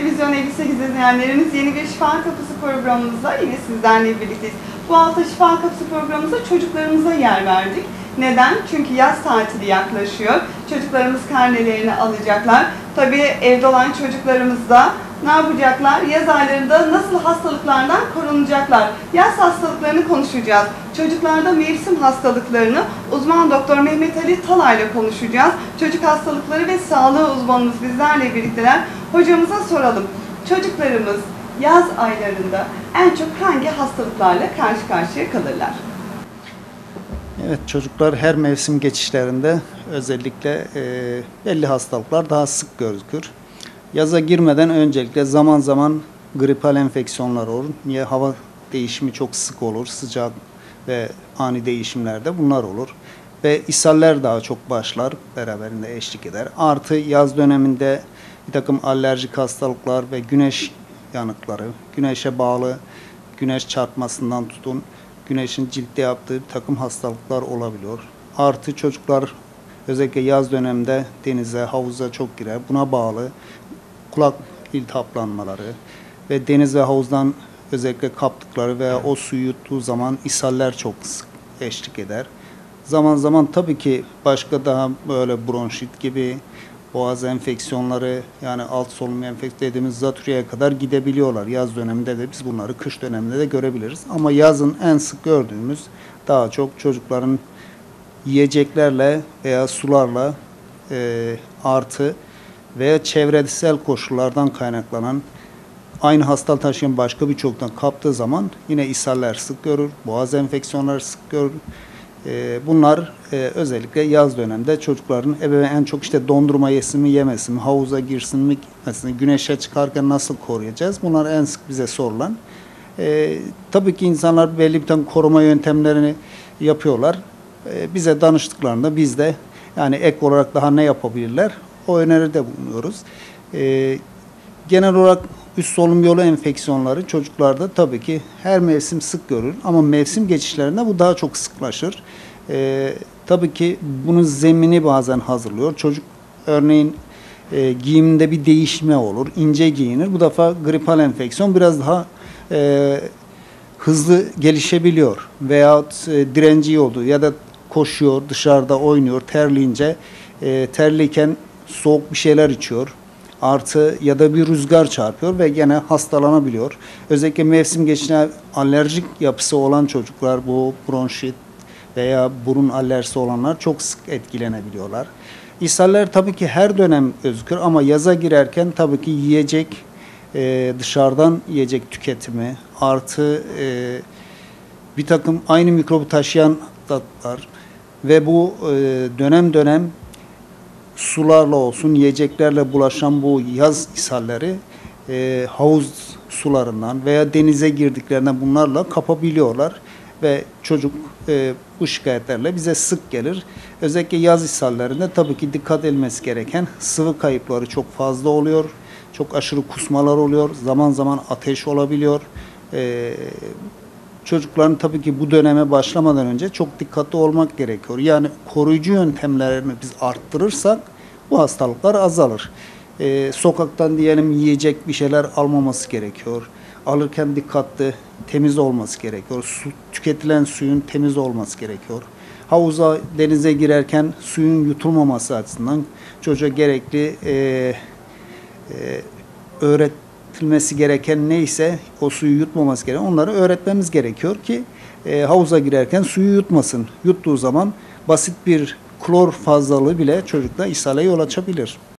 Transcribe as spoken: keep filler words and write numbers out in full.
Televizyon elli sekiz izleyenlerimiz, yeni bir Şifa Kapısı programımızda yine sizlerle birlikteyiz. Bu hafta Şifa Kapısı programımızda çocuklarımıza yer verdik. Neden? Çünkü yaz tatili yaklaşıyor. Çocuklarımız karnelerini alacaklar. Tabii evde olan çocuklarımız da ne yapacaklar? Yaz aylarında nasıl hastalıklardan korunacaklar? Yaz hastalıklarını konuşacağız. Çocuklarda mevsim hastalıklarını uzman doktor Mehmet Ali Talay ile konuşacağız. Çocuk hastalıkları ve sağlığı uzmanımız bizlerle birlikteler. Hocamıza soralım. Çocuklarımız yaz aylarında en çok hangi hastalıklarla karşı karşıya kalırlar? Evet, çocuklar her mevsim geçişlerinde özellikle e, belli hastalıklar daha sık gözükür. Yaza girmeden öncelikle zaman zaman gripal enfeksiyonlar olur. Niye? Hava değişimi çok sık olur. Sıcak ve ani değişimlerde bunlar olur. Ve ishaller daha çok başlar, beraberinde eşlik eder. Artı yaz döneminde bir takım alerjik hastalıklar ve güneş yanıkları, güneşe bağlı güneş çarpmasından tutun, güneşin ciltte yaptığı bir takım hastalıklar olabiliyor. Artı çocuklar özellikle yaz döneminde denize, havuza çok girer. Buna bağlı kulak iltihaplanmaları ve deniz ve havuzdan özellikle kaptıkları veya o suyu yuttuğu zaman ishaller çok sık eşlik eder. Zaman zaman tabii ki başka daha böyle bronşit gibi boğaz enfeksiyonları, yani alt solunum enfeksiyonu dediğimiz zatürreye kadar gidebiliyorlar. Yaz döneminde de biz bunları kış döneminde de görebiliriz. Ama yazın en sık gördüğümüz daha çok çocukların yiyeceklerle veya sularla e, artı veya çevresel koşullardan kaynaklanan aynı hastalık taşıyan başka birçoktan kaptığı zaman yine ishaller sık görür, boğaz enfeksiyonları sık görür. Ee, bunlar e, özellikle yaz döneminde çocukların ebeveyn en çok işte dondurma yesin mi yemesin mi, havuza girsin mi gitmesin mi, güneşe çıkarken nasıl koruyacağız? Bunlar en sık bize sorulan. Ee, tabii ki insanlar belli bir takım koruma yöntemlerini yapıyorlar. Ee, bize danıştıklarında biz de yani ek olarak daha ne yapabilirler? O öneride bulunuyoruz. Ee, genel olarak üst solunum yolu enfeksiyonları çocuklarda tabii ki her mevsim sık görülür ama mevsim geçişlerinde bu daha çok sıklaşır. Ee, tabii ki bunun zemini bazen hazırlıyor. Çocuk örneğin e, giyiminde bir değişme olur, ince giyinir. Bu defa gripal enfeksiyon biraz daha e, hızlı gelişebiliyor veyahut e, direnci iyi olduğu ya da koşuyor, dışarıda oynuyor, terleyince e, terliyken soğuk bir şeyler içiyor. Artı ya da bir rüzgar çarpıyor ve gene hastalanabiliyor. Özellikle mevsim geçişine alerjik yapısı olan çocuklar, bu bronşit veya burun alerjisi olanlar çok sık etkilenebiliyorlar. İshaller tabii ki her dönem gözükür ama yaza girerken tabii ki yiyecek, e, dışarıdan yiyecek tüketimi artı e, bir takım aynı mikrobu taşıyan tatlar ve bu e, dönem dönem sularla olsun, yiyeceklerle bulaşan bu yaz ishalleri e, havuz sularından veya denize girdiklerinde bunlarla kapabiliyorlar ve çocuk e, bu şikayetlerle bize sık gelir. Özellikle yaz ishallerinde tabii ki dikkat edilmesi gereken sıvı kayıpları çok fazla oluyor. Çok aşırı kusmalar oluyor. Zaman zaman ateş olabiliyor. E, Çocukların tabii ki bu döneme başlamadan önce çok dikkatli olmak gerekiyor. Yani koruyucu yöntemlerini biz arttırırsak bu hastalıklar azalır. Ee, sokaktan diyelim yiyecek bir şeyler almaması gerekiyor. Alırken dikkatli, temiz olması gerekiyor. Su, tüketilen suyun temiz olması gerekiyor. Havuza, denize girerken suyun yutulmaması açısından çocuğa gerekli e, e, öğret öğretilmesi gereken neyse o suyu yutmaması gereken onları öğretmemiz gerekiyor ki e, havuza girerken suyu yutmasın. Yuttuğu zaman basit bir klor fazlalığı bile çocukta ishale yol açabilir.